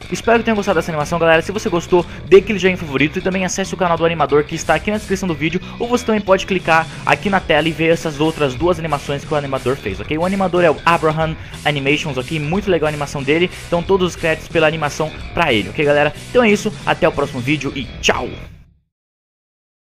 Espero que tenham gostado dessa animação, galera. Se você gostou, dê aquele joinha em favorito e também acesse o canal do animador que está aqui na descrição do vídeo, ou você também pode clicar aqui na tela e ver essas outras duas animações que o animador fez, ok? O animador é o Abraham Animations, ok? Muito legal a animação dele, então todos os créditos pela animação pra ele, ok, galera? Então é isso, até o próximo vídeo e tchau!